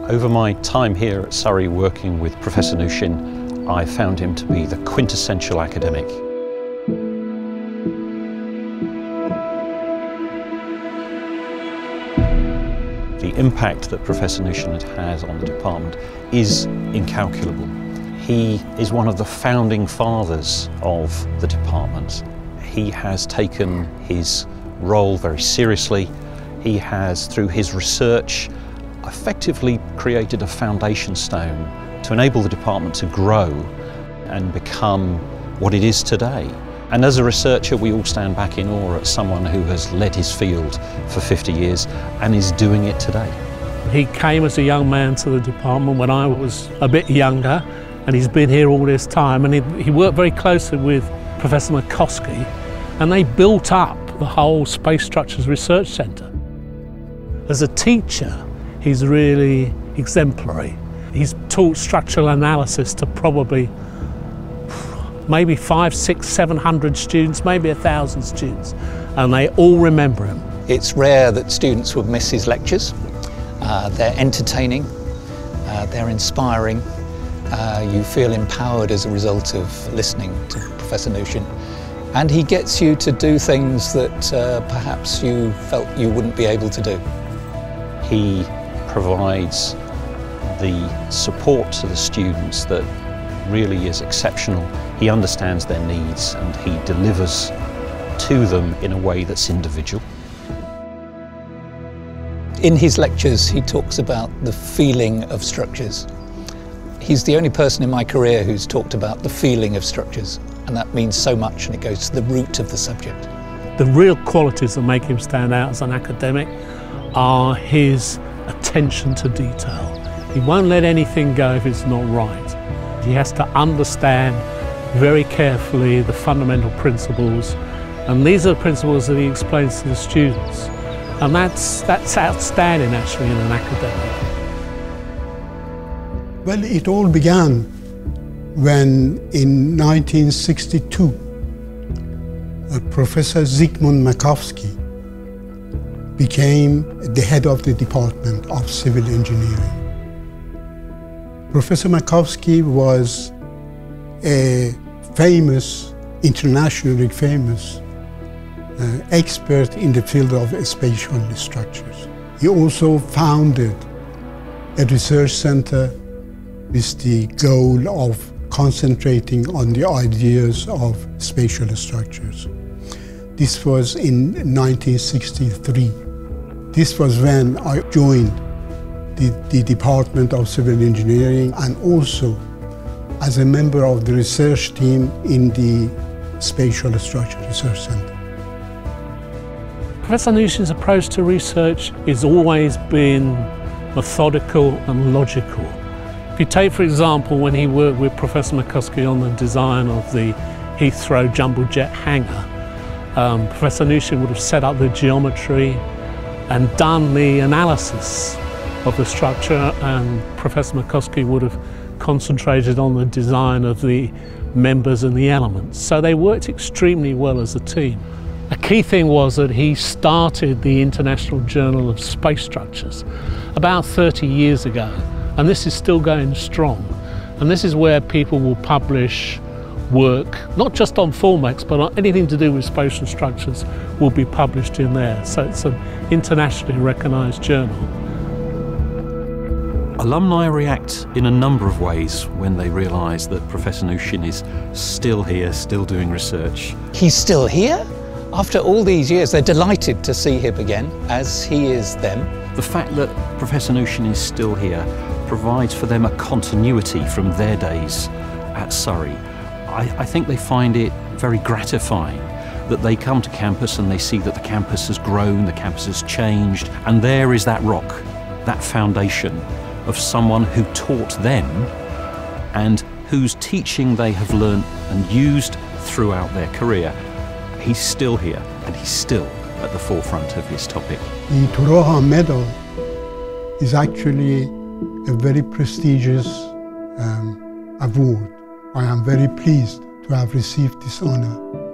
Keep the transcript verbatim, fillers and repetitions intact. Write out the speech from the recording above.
Over my time here at Surrey working with Professor Nooshin, I found him to be the quintessential academic. The impact that Professor Nooshin had had on the department is incalculable. He is one of the founding fathers of the department. He has taken his role very seriously. He has, through his research, effectively created a foundation stone to enable the department to grow and become what it is today. And as a researcher, we all stand back in awe at someone who has led his field for fifty years and is doing it today. He came as a young man to the department when I was a bit younger, and he's been here all this time, and he, he worked very closely with Professor McCoskey, and they built up the whole Space Structures Research Centre. As a teacher, he's really exemplary. He's taught structural analysis to probably maybe five, six, seven hundred students, maybe a thousand students, and they all remember him. It's rare that students would miss his lectures. Uh, they're entertaining, uh, they're inspiring. Uh, you feel empowered as a result of listening to Professor Nooshin, and he gets you to do things that uh, perhaps you felt you wouldn't be able to do. He provides the support to the students that really is exceptional. He understands their needs and he delivers to them in a way that's individual. In his lectures, he talks about the feeling of structures. He's the only person in my career who's talked about the feeling of structures, and that means so much, and it goes to the root of the subject. The real qualities that make him stand out as an academic are his attention to detail. He won't let anything go if it's not right. He has to understand very carefully the fundamental principles, and these are the principles that he explains to the students. And that's, that's outstanding actually in an academic. Well, it all began when in nineteen sixty-two, uh, Professor Zygmunt Makowski became the head of the Department of Civil Engineering. Professor Makowski was a famous, internationally famous uh, expert in the field of spatial structures. He also founded a research center with the goal of concentrating on the ideas of spatial structures. This was in nineteen sixty-three. This was when I joined the, the Department of Civil Engineering, and also as a member of the research team in the Spatial Structure Research Center. Professor Nooshin's approach to research has always been methodical and logical. If you take, for example, when he worked with Professor McCoskey on the design of the Heathrow jumbo jet hangar, um, Professor Nooshin would have set up the geometry and done the analysis of the structure, and Professor McCoskey would have concentrated on the design of the members and the elements. So they worked extremely well as a team. A key thing was that he started the International Journal of Space Structures about thirty years ago. And this is still going strong. And this is where people will publish work, not just on formats, but on anything to do with spatial structures will be published in there. So it's an internationally recognised journal. Alumni react in a number of ways when they realise that Professor Nooshin is still here, still doing research. He's still here? After all these years, they're delighted to see him again, as he is them. The fact that Professor Nooshin is still here provides for them a continuity from their days at Surrey. I, I think they find it very gratifying that they come to campus and they see that the campus has grown, the campus has changed, and there is that rock, that foundation of someone who taught them and whose teaching they have learnt and used throughout their career. He's still here and he's still at the forefront of his topic. The Torroja medal is actually a very prestigious um, award. I am very pleased to have received this honor.